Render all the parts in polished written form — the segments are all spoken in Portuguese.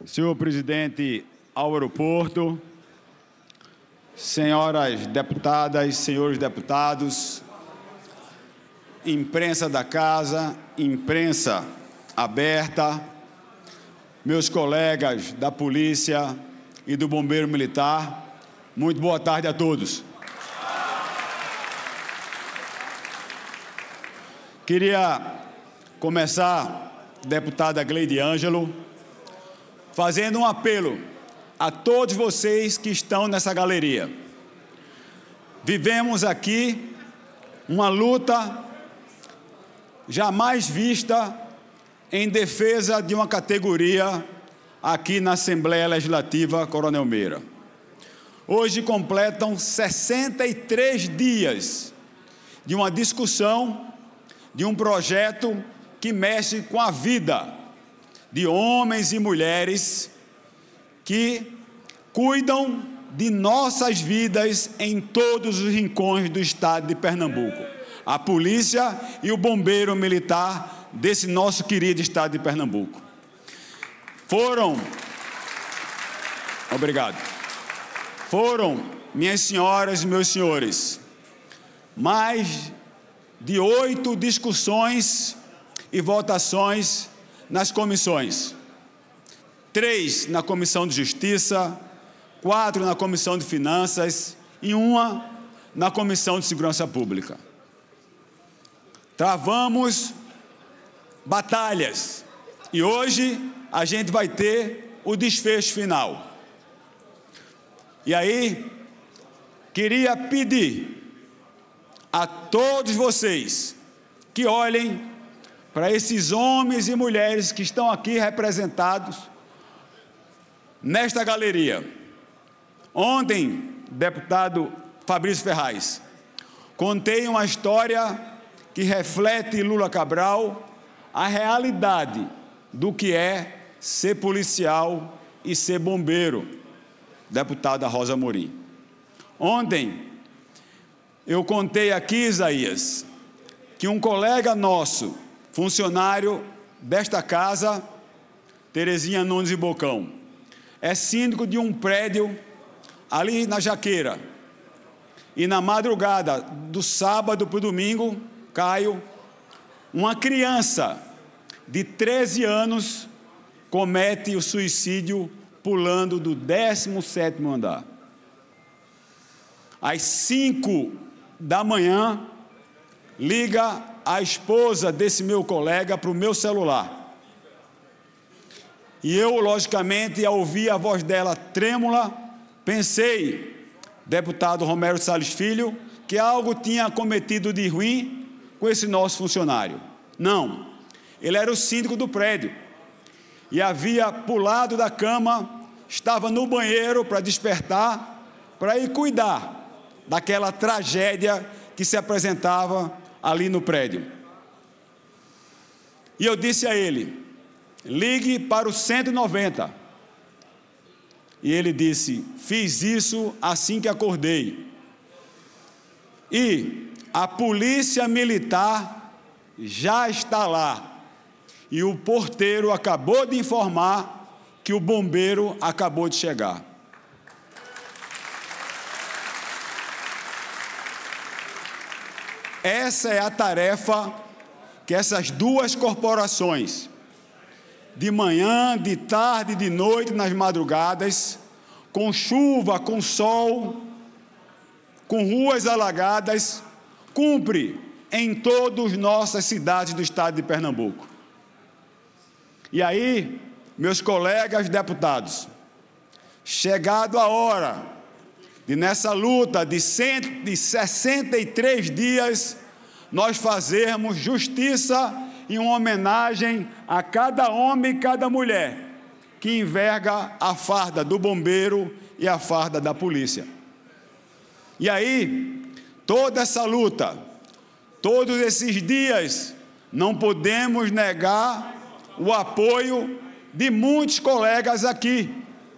Senhor presidente Álvaro Porto, senhoras deputadas, senhores deputados, imprensa da casa, imprensa aberta, meus colegas da Polícia e do Bombeiro Militar, muito boa tarde a todos. Queria começar, deputada Gleide Ângelo, fazendo um apelo a todos vocês que estão nessa galeria. Vivemos aqui uma luta jamais vista em defesa de uma categoria aqui na Assembleia Legislativa Coronel Meira. Hoje completam 63 dias de uma discussão de um projeto que mexe com a vida de homens e mulheres que cuidam de nossas vidas em todos os rincões do estado de Pernambuco. A polícia e o bombeiro militar desse nosso querido estado de Pernambuco. Foram, minhas senhoras e meus senhores, mais de 8 discussões e votações nas comissões. 3 na Comissão de Justiça, 4 na Comissão de Finanças e 1 na Comissão de Segurança Pública. Travamos batalhas e hoje a gente vai ter o desfecho final. E aí, queria pedir a todos vocês que olhem para esses homens e mulheres que estão aqui representados nesta galeria. Ontem, deputado Fabrício Ferraz, contei uma história que reflete Lula Cabral a realidade do que é ser policial e ser bombeiro, deputada Rosa Amorim. Ontem, eu contei aqui, Isaías, que um colega nosso, funcionário desta casa, Terezinha Nunes e Bocão, é síndico de um prédio ali na Jaqueira. E na madrugada do sábado para o domingo, Caio, uma criança de 13 anos comete o suicídio pulando do 17º andar. Às 5 da manhã, liga a esposa desse meu colega para o meu celular. E eu, logicamente, ao ouvir a voz dela trêmula, pensei, deputado Romero Salles Filho, que algo tinha cometido de ruim com esse nosso funcionário. Não, ele era o síndico do prédio e havia pulado da cama, estava no banheiro para despertar, para ir cuidar daquela tragédia que se apresentava ali no prédio. E eu disse a ele, ligue para o 190. E ele disse, fiz isso assim que acordei. E a polícia militar já está lá. E o porteiro acabou de informar que o bombeiro acabou de chegar. Essa é a tarefa que essas duas corporações, de manhã, de tarde, de noite, nas madrugadas, com chuva, com sol, com ruas alagadas, cumpre em todas as nossas cidades do estado de Pernambuco. E aí, meus colegas deputados, chegado a hora de nessa luta de 63 dias, nós fazermos justiça e uma homenagem a cada homem e cada mulher que enverga a farda do bombeiro e a farda da polícia. E aí, toda essa luta, todos esses dias, não podemos negar o apoio de muitos colegas aqui,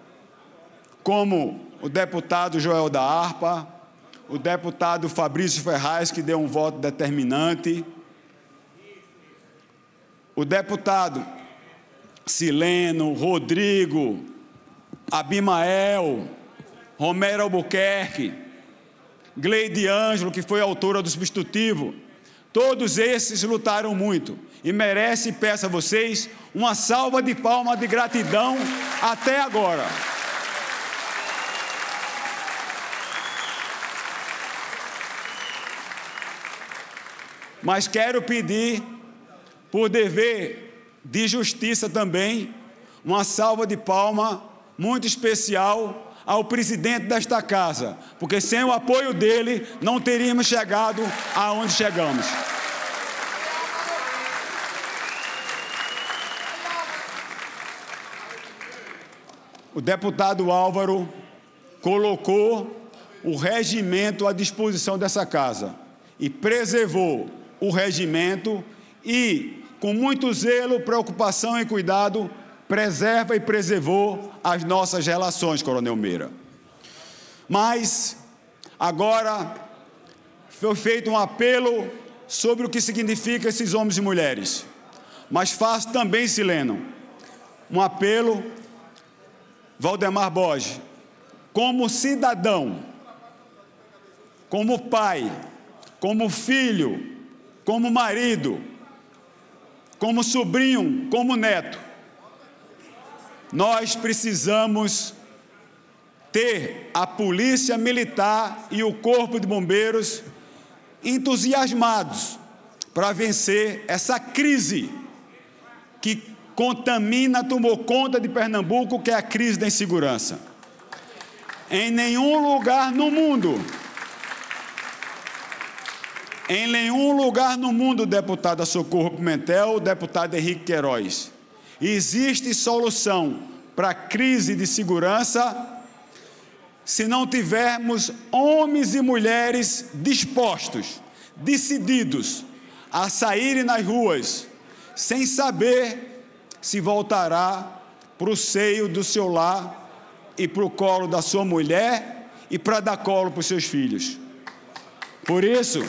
como o deputado Joel da Harpa, o deputado Fabrício Ferraz, que deu um voto determinante, o deputado Sileno, Rodrigo, Abimael, Romero Albuquerque, Gleide Ângelo, que foi autora do substitutivo, todos esses lutaram muito e merece, peço a vocês, uma salva de palmas de gratidão até agora. Mas quero pedir, por dever de justiça também, uma salva de palmas muito especial ao presidente desta casa, porque sem o apoio dele não teríamos chegado aonde chegamos. O deputado Álvaro colocou o regimento à disposição dessa casa e preservou o regimento e, com muito zelo, preocupação e cuidado, preserva e preservou as nossas relações, Coronel Meira. Mas, agora, foi feito um apelo sobre o que significa esses homens e mulheres. Mas faço também, Sileno, um apelo, Valdemar Borges, como cidadão, como pai, como filho, como marido, como sobrinho, como neto, nós precisamos ter a Polícia Militar e o Corpo de Bombeiros entusiasmados para vencer essa crise que contamina, tomou conta de Pernambuco, que é a crise da insegurança. Em nenhum lugar no mundo, deputada Socorro Pimentel, deputado Henrique Queiroz, existe solução para a crise de segurança se não tivermos homens e mulheres dispostos, decididos a saírem nas ruas, sem saber se voltará para o seio do seu lar e para o colo da sua mulher e para dar colo para os seus filhos. Por isso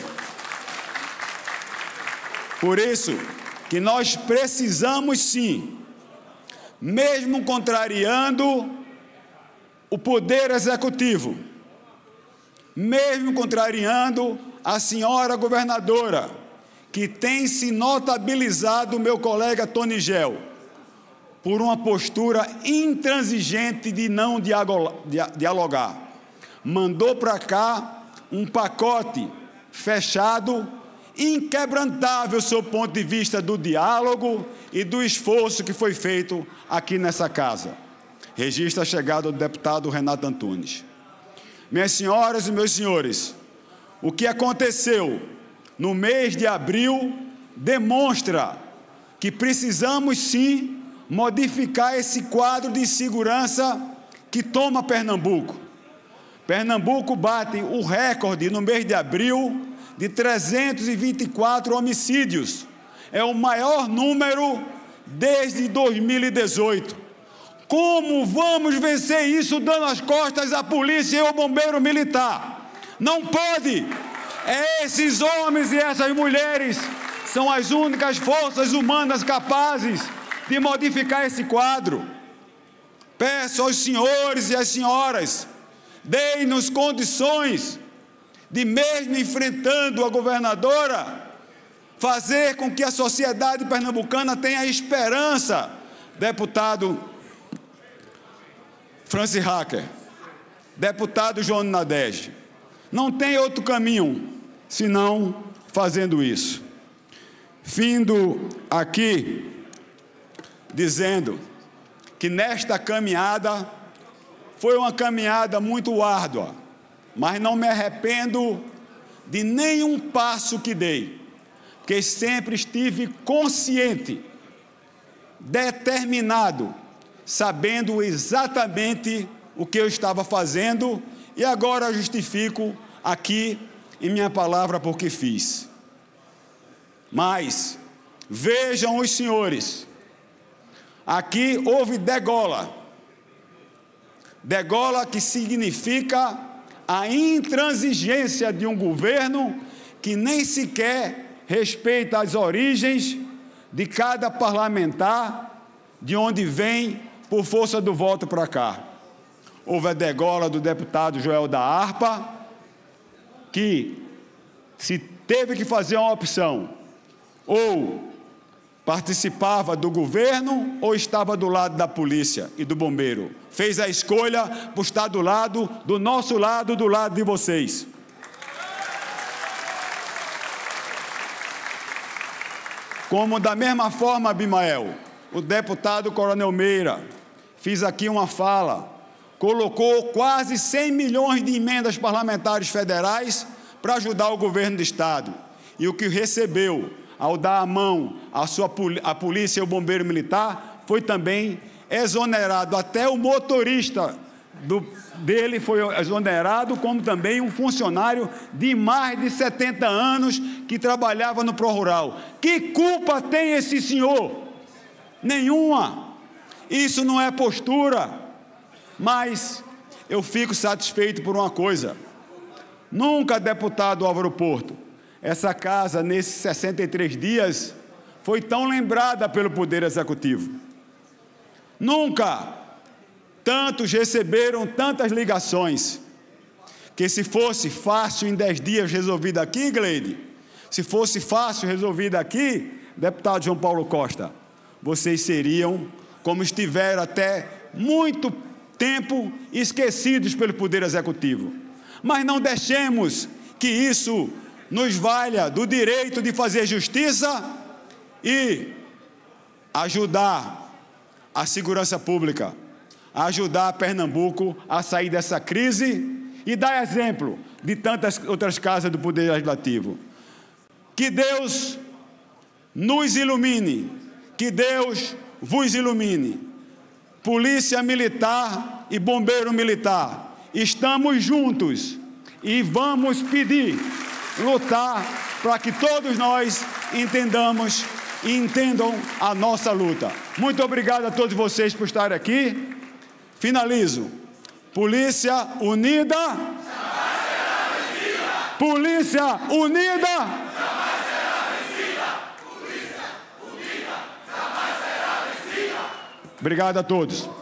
que nós precisamos sim, mesmo contrariando o poder executivo, mesmo contrariando a senhora governadora, que tem se notabilizado o meu colega Tony Gel, por uma postura intransigente de não dialogar. Mandou para cá um pacote fechado, inquebrantável sob o ponto de vista do diálogo e do esforço que foi feito aqui nessa casa. Registra a chegada do deputado Renato Antunes. Minhas senhoras e meus senhores, o que aconteceu no mês de abril demonstra que precisamos sim modificar esse quadro de insegurança que toma Pernambuco. Pernambuco bate o recorde no mês de abril de 324 homicídios. É o maior número desde 2018. Como vamos vencer isso dando as costas à polícia e ao bombeiro militar? Não pode! Esses homens e essas mulheres são as únicas forças humanas capazes de modificar esse quadro. Peço aos senhores e às senhoras, deem-nos condições de, mesmo enfrentando a governadora, fazer com que a sociedade pernambucana tenha esperança. Deputado Francis Hacker, deputado João Nadege, não tem outro caminho senão fazendo isso. Findo aqui dizendo que nesta caminhada foi uma caminhada muito árdua, mas não me arrependo de nenhum passo que dei, porque sempre estive consciente, determinado, sabendo exatamente o que eu estava fazendo, e agora justifico aqui em minha palavra porque fiz. Mas vejam os senhores, aqui houve degola. Degola que significa a intransigência de um governo que nem sequer respeita as origens de cada parlamentar de onde vem por força do voto para cá. Houve a degola do deputado Joel da Harpa, que se teve que fazer uma opção, ou participava do governo ou estava do lado da polícia e do bombeiro. Fez a escolha por estar do nosso lado, do lado de vocês. Como da mesma forma, Abimael, o deputado Coronel Meira, fiz aqui uma fala, colocou quase 100 milhões de emendas parlamentares federais para ajudar o governo do Estado. E o que recebeu, ao dar a mão à polícia e ao bombeiro militar, foi também exonerado. Até o motorista dele foi exonerado, como também um funcionário de mais de 70 anos que trabalhava no Prorural. Que culpa tem esse senhor? Nenhuma. Isso não é postura, mas eu fico satisfeito por uma coisa. Nunca, deputado Álvaro Porto, essa casa, nesses 63 dias, foi tão lembrada pelo Poder Executivo. Nunca tantos receberam tantas ligações, que se fosse fácil em 10 dias resolvido aqui, Gleide, se fosse fácil resolvido aqui, deputado João Paulo Costa, vocês seriam, como estiveram até muito tempo, esquecidos pelo Poder Executivo. Mas não deixemos que isso nos valha do direito de fazer justiça e ajudar a segurança pública, ajudar Pernambuco a sair dessa crise e dar exemplo de tantas outras casas do Poder Legislativo. Que Deus nos ilumine, que Deus vos ilumine. Polícia Militar e Bombeiro Militar, estamos juntos e vamos lutar para que todos nós entendam a nossa luta. Muito obrigado a todos vocês por estarem aqui. Finalizo. Polícia unida. Jamais será vencida. Polícia unida. Jamais será vencida. Polícia unida. Jamais será vencida. Obrigado a todos.